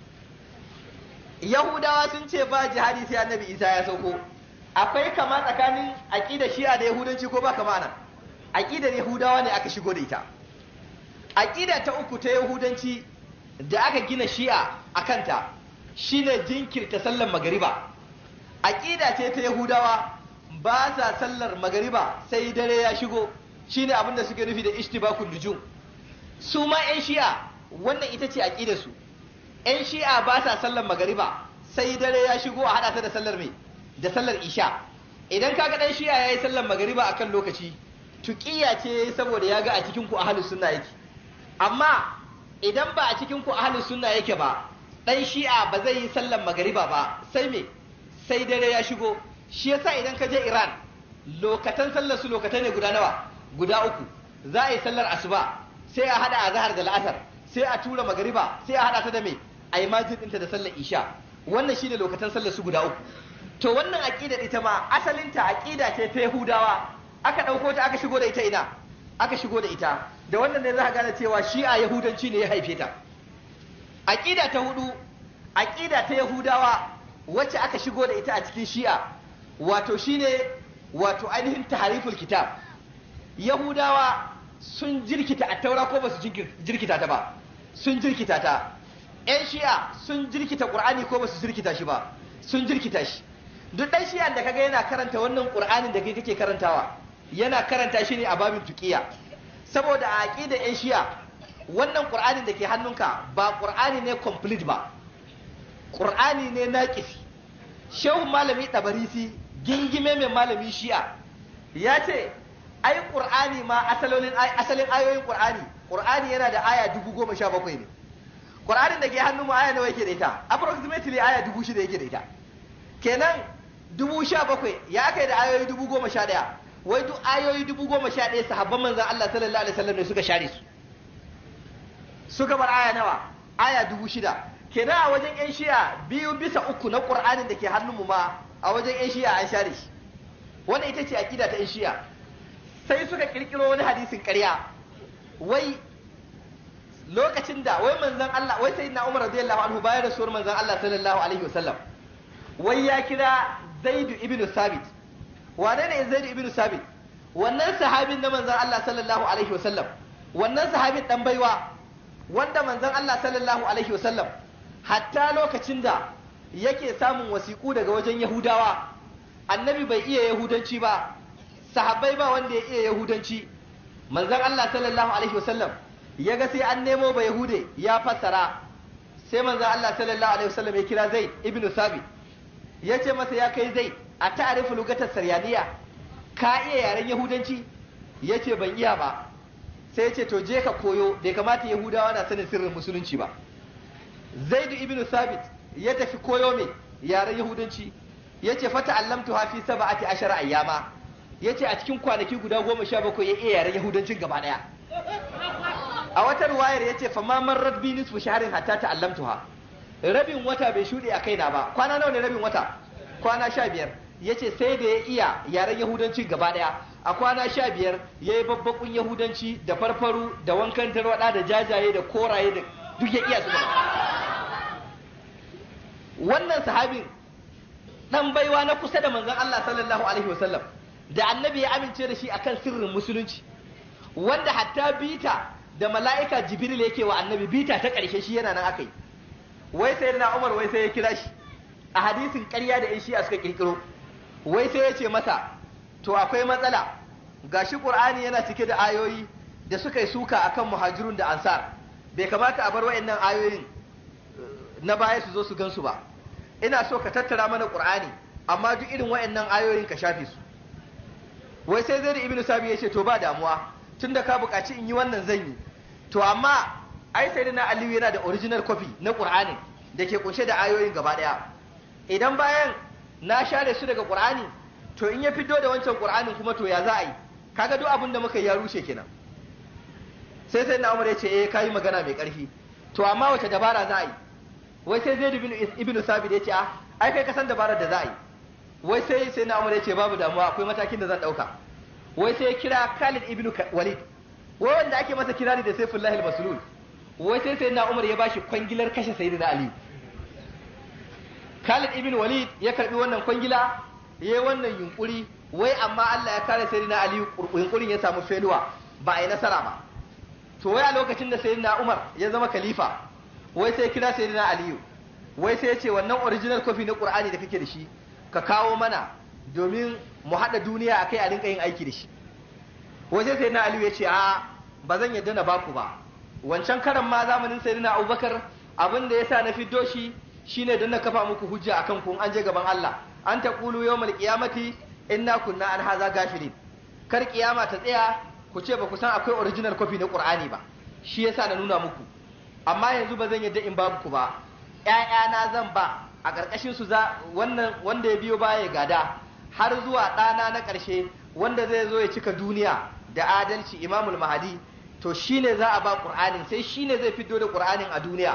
Yahudawa sun ce ba jihadi sai Annabi Isa ya sauko. Akwai kama tsakanin aqidar Shi'a da Yahudanci ko ba kama nan? Aqidar Yahudawa ne aka shigo da ita. Aqida ta uku ta Yahudanci da aka gina Shi'a akanta shine jinkirta sallar magariba. Aqida ce ta Yahudawa, ba sa sallar magariba sai dare ya shigo, shine abin da suke nufi da ishtibakun nujum. Su ma 'yan Shi'a wannan ita ce aqidar su. 'Yan Shi'a ba sa sallar magariba sai dare ya shigo a hada ta da sallar mai, da sallar isha. Idan kaga dan Shi'a yayi sallar magariba akan lokaci, tuqiya ce saboda ya ga a cikin ku ahlus sunna yake. Amma idan ba a cikin ku ahlus sunna yake ba, dan Shi'a ba zai yi sallar magariba ba sai me, sai dare ya shigo. Shi yasa idan ka je Iran, lokatan sallar su lokatai ne guda nawa? Guda 3. Za a yi sallar asuba, sai a hada azhar da la'asar, sai a tura magariba, sai a hada ta da me? a yi majin ɗinta da sallar isha. Wannan shine lokacin sallar su guda uku. To wannan aqidar ita ma asalinta aqida ce ta Yahudawa, aka ɗauko ta aka shigo da ita ina? Aka shigo da ita. Da wannan ne za ka gane cewa Shi'a Yahudanci ne ya haife ta. Aqida ta hudu, aqida ta Yahudawa wacce aka shigo da ita a cikin Shi'a, wato shine wato ainihin tahariful kitab. Yahudawa sun jirkita at-taura ko ba su jirkita ta ba? Sun jirkita ta. ‘Yan Shi'a sun jirkita Qur'ani ko ba su jirkita shi ba? Sun jirkita shi. Duk ɗan Shi'an da kaga yana karanta wannan Qur'anin da kai kake karantawa, yana karanta shi ne a babin tuqiya. Saboda a aqidar ‘yan Shi'a wannan Qur'anin da ke hannunka ba Qur'ani ne complete ba, Qur'ani ne naqisi. Shehu Malami Tabarisi, gingime mai malami Shi'a, ya ce ai Qur'ani ma asalin ayoyin Qur'ani yana da aya 17,000 ne. Qur'anin da ke hannun mu aya nawa yake da ita? Approximately aya 6,000 yake da ita. Kenan 17,000 ya kai da ayoyi 11,000. Wai duk ayoyi 11,000 sahabban manzon Allah sallallahu alaihi wasallam ne suka share su. Suka bar aya nawa? Aya 6,000. Kenan a wajen ƴan Shi'a 2/3 na Qur'anin da ke hannun mu ma a wajen ƴan Shi'a an share shi. Wannan ita ce aqida ta ƴan Shi'a. Sai suka kirkiro wani hadisin ƙarya. Wai lokacin da wai manzon Allah, wai sayyidina Umar radiyallahu anhu bayan rasuwar manzon Allah sallallahu alaihi wasallam, wai ya kira Zaid ibn Sabit. Wane ne Zaid ibn Sabit? Wannan sahabin na manzon Allah sallallahu alaihi wasallam, wannan sahabin dan baiwa wanda manzon Allah sallallahu alaihi wasallam hatta lokacin da yake samun wasiƙu daga wajen Yahudawa, annabi bai iya Yahudanci ba, sahabbai ba wanda ya iya Yahudanci. Manzon Allah sallallahu alaihi wasallam ya ga sai an nemo ba Yahude ya fassara, sai manzon Allah sallallahu alaihi wasallam ya kira Zaid ibn Sabit, ya ce masa ya kai Zaid, a ta'arifu lugatar Saryaniya, ka iya yaren Yahudanci? Ya ce ban iya ba. Sai ya ce to je ka koyo, bai kamata Yahudawa na sanin sirrin musulunci ba. Zaid ibn Sabit ya tafi koyo mai yaren Yahudanci, ya ce fata allamtu hafi 17 ayyama, ya ce a cikin kwanaki guda 17 ya iya yaren Yahudancin gaba daya. A wata ruwayar ya ce fama marrat bi nisfu shahrin hatta ta'allamtuha, rabin wata bai shuɗe a kaina ba. Kwana nawa ne rabin wata? Kwana 15. Ya ce sai da ya iya yaren Yahudanci gaba daya. A kwana 15 ya yi babbakun Yahudanci da farfaru da wankan tarwada da jajaye da koraye da duk ya iya su gaba. Wannan sahabin dan baiwa na kusa da manzon Allah sallallahu alaihi wasallam, da annabi ya amince da shi akan sirrin musulunci, wanda hatta bita da mala'ika Jibril yake wa annabi, bita ta ƙarshe shi yana nan akai. Wai sai na Umar wai sai ya kira shi a hadisin ƙarya da 'yan Shi'a suka kirkiro. Wai sai ya ce masa to akwai matsala, gashi Qur'ani yana cike da ayoyi da suka yi suka akan muhajirun da ansar, bai kamata a bar wa'annan ayoyin na baya su zo su gansu ba. Ina so ka tattara mana Qur'ani, amma duk irin wa'annan ayoyin ka shafe su. Wai sai Zaid ibn Sabi ya ce to ba damuwa, tunda ka buƙaci in yi wannan zan yi. To amma ai sayyidina Aliyu yana da original copy na Qur'ani da ke kunshe da ayoyin gaba daya. Idan bayan na share su daga Qur'ani, to in ya fito da wancan Qur'anin kuma to ya za a yi? Kaga duk abin da muka yi ya rushe kenan. Sai sayyidina Umar ya ce eh kai magana mai ƙarfi. To amma wace dabara za a yi? Wai sai Zaid ibn Sabit ya ce ai kai ka san dabarar da za a yi. Wai sai sayyidina Umar ya ce babu damuwa, akwai matakin da zan dauka. Wai sai ya kira Khalid ibn Walid, wai wanda ake masa kirari da Sayfullahi al-Maslul. Wai sai sayyidina Umar ya bashi kwangilar kashe sayyidina Ali. Khalid ibn Walid ya karbi wannan kwangila, yayi wannan yunkuri, wai amma Allah ya kare sayyidina Ali, yunkurin ya samu failure, ba a yi nasara ba. To wai a lokacin da sayyidina Umar ya zama khalifa, wai sai ya kira sayyidina Ali, wai sai ya ce wannan original copy na Qur'ani da kake da shi ka kawo mana domin mu haɗa duniya akai a rinka yin aiki da shi. Wai sai sayyidina Ali ya ce ba zan yadda na baku ba. Wancan karan ma zamanin sayyidina Abubakar abin da yasa na fiddo shi shine don na kafa muku hujja akan ku an je gaban Allah, an taqulu yawmal qiyamati inna kunna an haza gafilin. Kar kiyama ta tsaya ku ce ba ku san akwai original copy na Qur'ani ba, shi yasa na nuna muku. Amma yanzu ba zan yadda in ba ku ba, ƴaƴana zan ba a ƙarƙashin su wannan wanda ya biyo baya ya gada har zuwa ɗana na ƙarshe wanda zai zo ya cika duniya da adalci, Imamul Mahdi. To shine za a ba Qur'anin, sai shine zai fito da Qur'anin a duniya.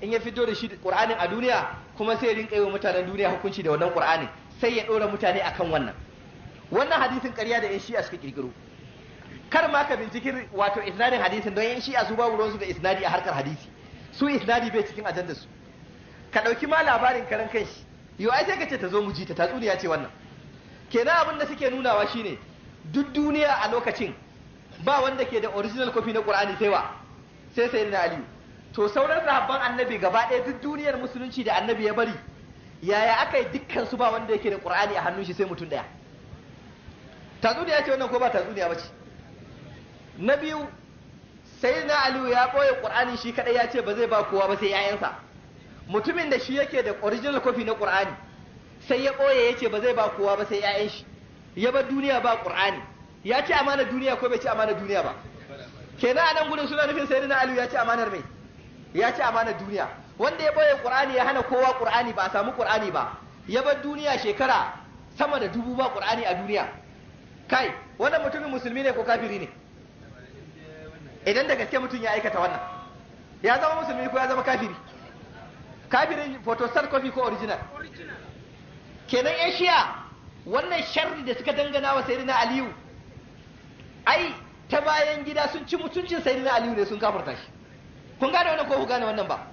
in ya fito da shi Qur'anin a duniya kuma sai ya rinka yi wa mutanen duniya hukunci da wannan Qur'ani sai ya ɗora mutane akan wannan hadisin ƙarya da yan shi'a suka kirkiro. Kar ma ka binciki wato isnadin hadisin don yan shi'a su babu ruwansu da isnadi a harkar hadisi, su isnadi bai cikin ajandar su. Ka ɗauki ma labarin karan kanshi, yau ai sai ka ce ta zo mu ji ta tatsuniya ce wannan. Kenan abin da suke nunawa shine duk duniya a lokacin ba wanda ke da original copy na Qur'ani sai wa sai sayyidina Ali. To sauran sahabban annabi gaba ɗaya duk duniyar musulunci da annabi ya bari yaya aka yi dukkan su ba wanda yake da Qur'ani a hannun shi sai mutum ɗaya. Tatsuniya ce wannan ko ba tatsuniya ba ce? Na biyu sayyidina Ali ya ɓoye Qur'ani shi kadai ya ce ba zai ba kowa ba sai 'ya'yansa. Mutumin da shi yake da original copy na Qur'ani sai ya ɓoye ya ce ba zai ba kowa ba sai 'ya'yan shi, ya bar duniya ba Qur'ani. Ya ci amanar duniya ko bai ci amanar duniya ba? Kenan a nan gudun suna nufin sayyidina Ali ya ci amanar mai? Ya ci amanar duniya. Wanda ya ɓoye Qur'ani ya hana kowa Qur'ani ba a samu Qur'ani ba, ya bar duniya shekara sama da 1000 ba Qur'ani a duniya. Kai, wannan mutumin musulmi ne ko kafiri ne? Idan da gaske mutum ya aikata wannan, ya zama musulmi ko ya zama kafiri? Kafirin photostat copy ko original? Kenan yan shi'a wannan sharri da suka dangana wa sayyidina Aliyu, ai ta bayan gida sun ci mutuncin sayyidina Aliyu ne sun kafirta shi. Kun gane wannan ko ku gane wannan ba?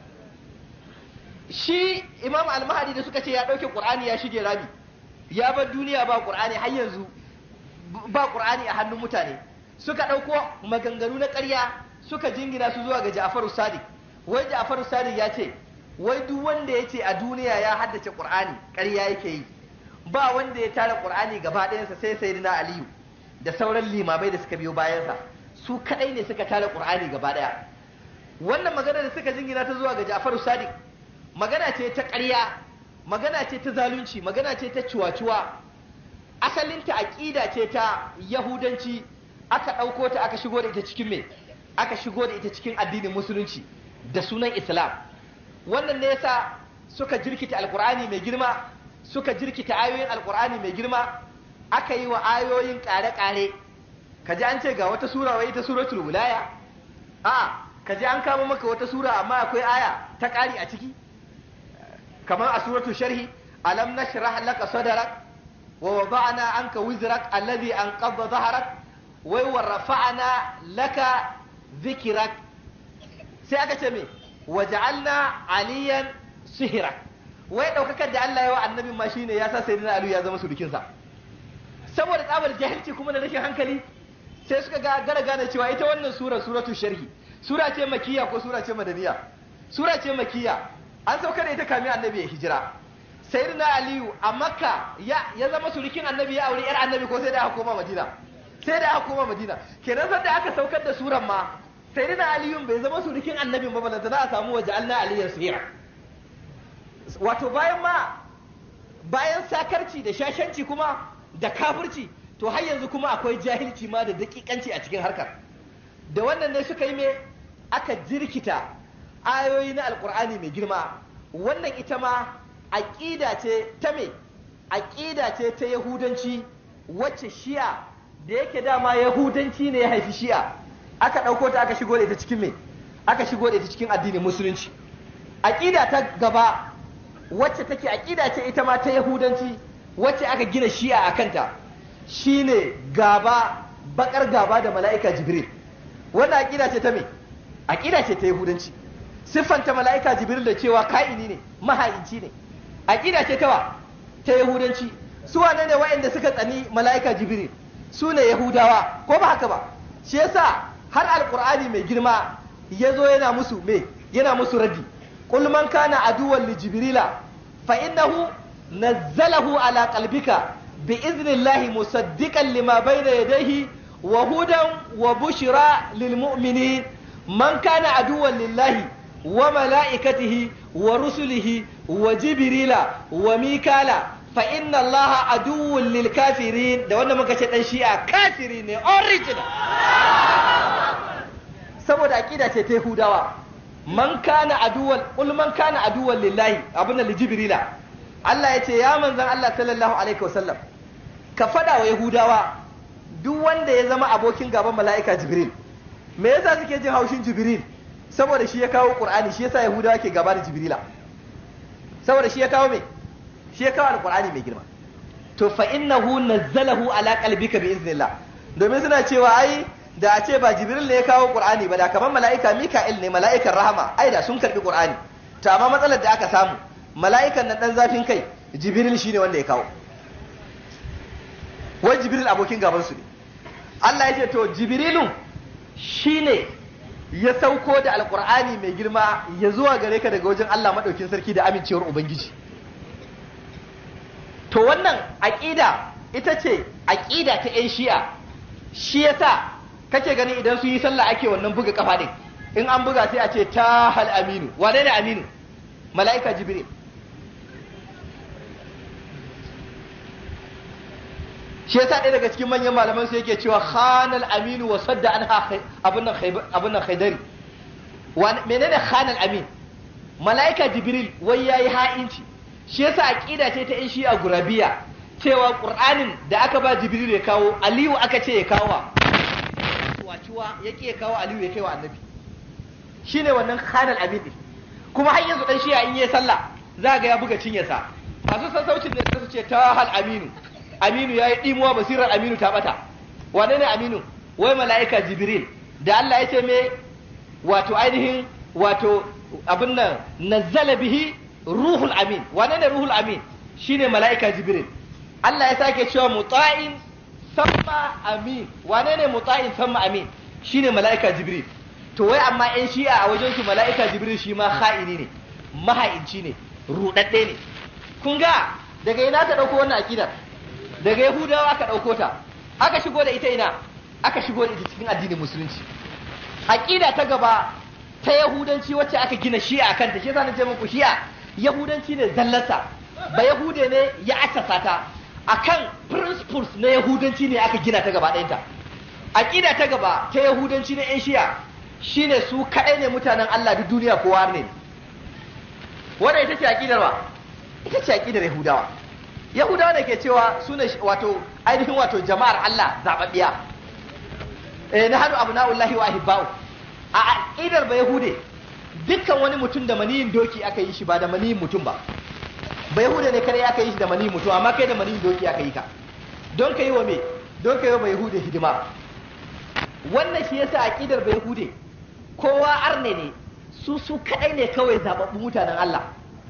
Shi Imam Al-Mahdi da suka ce ya dauke Qur'ani ya shige rami, ya bar duniya ba Qur'ani har yanzu ba Qur'ani a hannun mutane. Suka dauko maganganu na ƙarya suka jingina su zuwa ga Ja'faru Sadiq. Wai Ja'faru Sadiq ya ce wai duk wanda ya ce a duniya ya haddace Qur'ani ƙarya yake yi. Ba wanda ya tara Qur'ani gaba ɗayansa sai sayyidina Aliyu da sauran limamai da suka biyo bayansa, su kadai ne suka tara Qur'ani gaba ɗaya. Wannan magana da suka jingina ta zuwa ga Ja'faru Sadiq magana ce ta ƙarya, magana ce ta zalunci, magana ce ta ciwaciwa. Asalinta aqida ce ta Yahudanci, aka ɗauko ta aka shigo da ita cikin me? Aka shigo da ita cikin addinin musulunci da sunan Islam. Wannan ne yasa suka jirkita Alƙur'ani mai girma, suka jirkita ayoyin Alƙur'ani mai girma, aka yi wa ayoyin ƙare-ƙare. Kaji an ce ga wata sura wai ita suratul wilaya, kaji an kama maka wata sura amma akwai aya ta ƙari a ciki, kamar a suratul sharhi alam nashrah laka sadrak wa wada'na anka wizrak alladhi anqadha dhahrak wa rafa'na laka dhikrak. Sai aka ce me waja'alna aliyan sihrak. Wai daukakar da Allah ya wa annabin ma shine ya sa sayyidina Ali ya zama surukin sa. Saboda tsabar jahilci kuma da rashin hankali sai suka gara gane cewa ita wannan sura suratul sharhi sura ce makiyya ko sura ce madaniya? Sura ce makiyya. An sauka da ita kamin annabi ya hijira. Sayyidina Aliyu a Makka ya zama surukin annabi, ya aure yar annabi ko sai da aka koma Madina? Sai da aka koma Madina. Kenan sai da aka saukar da suran ma Sayyidina Aliyu bai zama surukin annabin ba, balanta za a samu waja'alna aliyan sihira. Wato bayan sakarci da shashanci kuma da kafirci, to har yanzu kuma akwai jahilci ma da dakikanci a cikin harkar. Da wannan ne suka yi me aka jirkita ayoyi na Alƙur'ani mai girma. Wannan ita ma aqida ce ta me? Aqida ce ta Yahudanci wacce Shi'a da yake dama Yahudanci ne ya haifi Shi'a, aka ɗauko ta aka shigo da ita cikin me? Aka shigo da ita cikin addinin Musulunci. Aqida ta gaba wacce take aqida ce ita ma ta Yahudanci wacce aka gina Shi'a a kanta shine gaba, bakar gaba da mala'ika Jibril. Wannan aqida ce ta me? Aqida ce ta Yahudanci. Siffanta mala'ika Jibril da cewa ka'ini ne, maha'inci ne. Aqida ce ta Yahudanci. Su wane ne waɗanda suka tsani mala'ika Jibril? Su ne Yahudawa, ko ba haka ba? Shi yasa har Alƙur'ani mai girma ya zo yana musu me? Yana musu raddi. Qul man kana aduwwan li Jibrila fa innahu nazzalahu ala qalbika bi idnillahi musaddiqan lima bayna yadayhi wa hudan wa bushra lil mu'minin. Man kana aduwwan lillahi wa mala'ikatihi wa rusulihi wa jibrila wa mikala fa inna allaha aduwwun lil kafirin. Da wanda muka ce dan Shi'a kafiri ne original, saboda aqida ce ta Yahudawa. Man kana aduwwan, qul man kana aduwwan lillahi abunna li jibrila. Allah ya ce ya manzon Allah sallallahu alaihi wasallam ka fada wa Yahudawa duk wanda ya zama abokin gaban mala'ika Jibril. Me yasa suke jin haushin Jibril? saboda shi ya kawo Qur'ani, shi yasa Yahudawa ke gaba da Jibrila, saboda shi ya kawo me, shi ya kawo Al-Qur'ani mai girma. To fa innahu nazzalahu ala qalbika bi iznillah, domin suna cewa ai da a ce ba Jibril ne ya kawo Qur'ani ba, da kamar mala'ika Mika'il ne, mala'ikan rahama, ai da sun karbi Qur'ani. To amma matsalar da aka samu, mala'ikan nan dan zafin kai, Jibril shine wanda ya kawo. Wai Jibril abokin gaban su ne. Allah ya ce to Jibrilu shine ya sauko da Alqur'ani mai girma ya zuwa gare ka daga wajen Allah madaukin sarki da amincewar Ubangiji. To wannan aqida ita ce aqida ta ƴan Shi'a. Shi yasa kake gani idan su yi sallah ake wannan buga kafa din. In an buga sai a ce ta hal aminu. Wane ne aminu? Mala'ika Jibril. Shi yasa ɗaya daga cikin manyan malaman su yake cewa khanal aminu wa sadda anha abun nan khaidari. Menene khanal amin? Mala'ika Jibril wai yayi ha'inci. Shi yasa aqida ce ta ƴan Shi'a Gurabiya cewa Qur'anin da aka ba Jibril ya kawo, Aliyu aka ce ya kawo. Waciwa yake ya kawo, Aliyu ya kai wa Annabi. Shine wannan khanal amin din. Kuma har yanzu dan Shi'a in yayi sallah za ga ya buga cinyarsa. Masu sassaucin da su ce ta hal aminu. Aminu ya yi ɗimuwa, basirar Aminu ta ɓata. Wane ne Aminu? Wai mala'ika Jibril. Da Allah ya ce me wato ainihin wato abin nan nazzala bihi ruhul amin. Wane ne ruhul amin? Shine mala'ika Jibril. Allah ya sake cewa muta'in samma amin. Wane ne muta'in samma amin? Shine mala'ika Jibril. To wai amma ƴan Shi'a a wajen su mala'ika Jibril shi ma kha'ini ne, maha'inci ne, rudadde ne. Kun ga daga ina ta dauko wannan akidar? Daga Yahudawa aka ɗauko ta, aka shigo da ita ina, aka shigo da ita cikin addinin musulunci. Aƙida ta gaba ta Yahudanci wacce aka gina Shi'a a kanta, shi yasa na ce muku Shi'a Yahudanci ne zallarsa, ba Yahude ne ya assasa ta, akan principles na Yahudanci ne aka gina ta gaba ɗayanta. Aƙida ta gaba ta Yahudanci na ƴan Shi'a shine su kaɗai ne mutanen Allah duk duniya kowa ne. Wannan ita ce aƙidar wa? Ita ce aƙidar Yahudawa. Yahudawa ne ke cewa su ne wato ainihin wato jama'ar Allah zaɓaɓɓiya. Na hannu abu na'ullahi wa ahibba'u. A aƙidar ba Yahude, dukkan wani mutum da maniyin doki aka yi shi ba da maniyin mutum ba. Ba Yahude ne kare aka yi shi da maniyin mutum, amma kai da maniyin doki aka yi ka. Don ka yi wa me? Don ka yi wa ba Yahude hidima. Wannan shi yasa aƙidar ba Yahude, kowa arne ne, su kaɗai ne kawai zaɓaɓɓun mutanen Allah.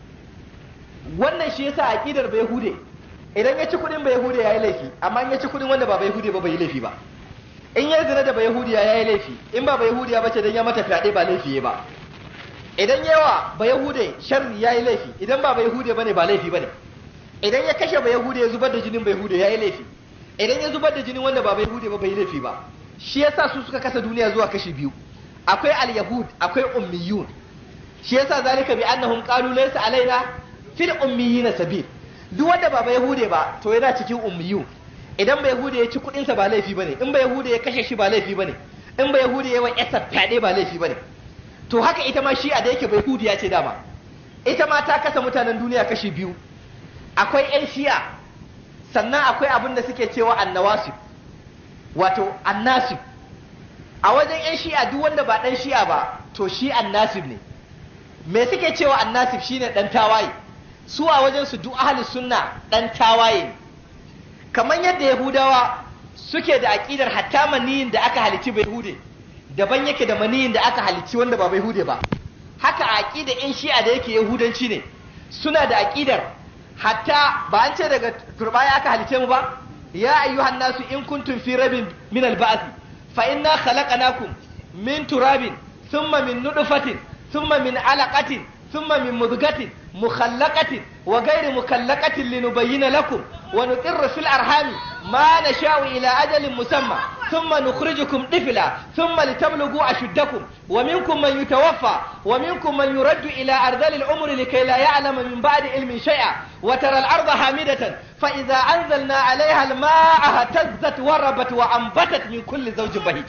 Wannan shi yasa aƙidar ba Yahude, idan ya ci kudin ba Yahudiya ya yi laifi, amma in ya ci kudin wanda ba Yahudiya ba bai yi laifi ba. In ya zina da ba Yahudiya ya yi laifi, in ba Yahudiya ba ce dan ya mata fyaɗe ba laifi ba. Idan yawa ba Yahude sharri ya yi laifi, idan ba Yahudiya bane ba laifi bane. Idan ya kashe ba Yahudiya ya zubar da jinin ba Yahudiya ya yi laifi. Idan ya zubar da jinin wanda ba Yahudiya ba bai yi laifi ba. Shi yasa su suka kasa duniya zuwa kashi biyu. Akwai al-yahud, akwai ummiyun. Shi yasa zalika bi annahum qalu laysa alaina fil ummiyina sabil. Duk wanda ba Yahude ba to yana cikin ummiyu. Idan ba Yahude ya ci kudin sa ba laifi bane, in ba Yahude ya kashe shi ba laifi bane, in ba Yahude ya wa yasa fade ba laifi bane. To haka ita ma Shi'a da yake ba Yahudiya ce dama. Ita ma ta kasa mutanen duniya kashi biyu. Akwai ƴan Shi'a, sannan akwai abin da suke cewa annawasib. Wato annasib. A wajen ƴan Shi'a duk wanda ba dan Shi'a ba to shi annasib ne. Me suke cewa annasib shine dan tawaye. Su a wajen su duk ahli sunna dan tawaye ne. Kamar yadda Yahudawa suke da aqidar hatta maniyin da aka halici bai Yahude daban yake da maniyin da aka halici wanda ba bai Yahude ba. Haka aqidar ƴan Shi'a da yake Yahudanci ne. Suna da aqidar hatta ba an ce daga turbaya aka halice mu ba, ya ayyuhan nasu in kuntum fi rabin min al-ba'th fa inna khalaqnakum min turabin thumma min nutfatin thumma min alaqatin thumma min mudghatin mukhallaqatin wa ghayri mukhallaqatin linubayyana lakum wa nuqirru fil arhami ma nasha'u ila ajalin musamma thumma nukhrijukum tifla thumma litablughu ashuddakum wa minkum man yutawaffa wa minkum man yuraddu ila ardhil umri likay la ya'lama min ba'di ilmin shay'a wa tara al-ardha hamidatan fa idha anzalna 'alayha al-ma'a ihtazzat wa rabat wa anbatat min kulli zawjin bahij.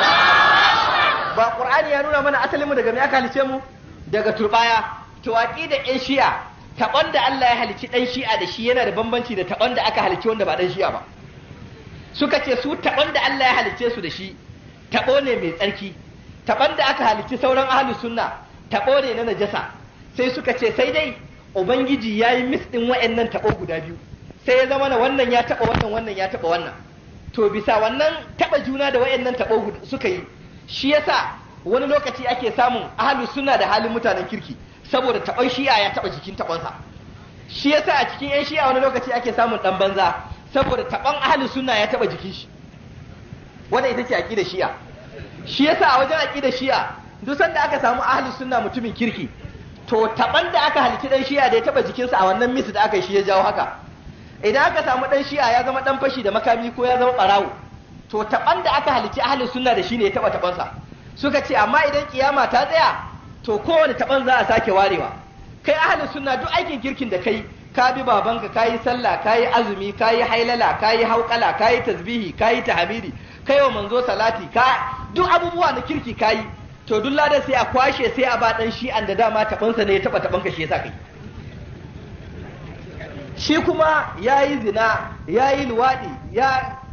Ba Qur'ani ya nuna mana asalin mu daga me aka halice mu? Daga turbaya. To aqida ɗan Shi'a, taɓon da Allah ya halici ɗan Shi'a da shi yana da bambanci da taɓon da aka halici wanda ba ɗan Shi'a ba. Suka ce su taɓon da Allah ya halice su da shi taɓo ne mai tsarki, taban da aka halicci sauran ahlus sunna tabo ne na najasa, sai suka ce sai dai ubangiji yayi mis din wayannan tabo guda biyu, sai ya zama na wannan ya taba wannan, wannan ya taba wannan. To bisa wannan taba juna da wayannan tabo suka yi, shi yasa wani lokaci ake samun ahlus sunna da halin mutanen kirki, saboda taban shi'a ya taba jikin tabansa. Shi yasa a cikin yan shi'a wani lokaci ake samun dan banza, saboda taban ahlus sunna ya taba jikin shi. Wannan ita ce aqidar shi'a. Shi yasa a wajen aqidar shi'a duk sanda aka samu ahlus sunna mutumin kirki, to taban da aka halici dan shi'a da ya taba jikinsa a wannan misu da aka yi shi ya jawo haka. Idan aka samu dan shi'a ya zama dan fashi da makami ko ya zama barawo, to taban da aka halici ahlus sunna da shi ne ya taba tabansa. Suka ce amma idan kiyama ta tsaya, to kowane taban za a sake warewa. Kai ahlus sunna duk aikin kirkin da kai, ka bi babanka, kayi sallah, kayi azumi, kayi hailala, kayi hauqala, kayi tasbihi, kayi tahmidi, kai wa manzo salati, ka duk abubuwa na kirki kayi, to duk ladan sai a kwashe sai a ba dan shi'an da dama tabansa ne ya taba tabanka shi yasa kai. Shi kuma yayi zina, yayi luwadi, ya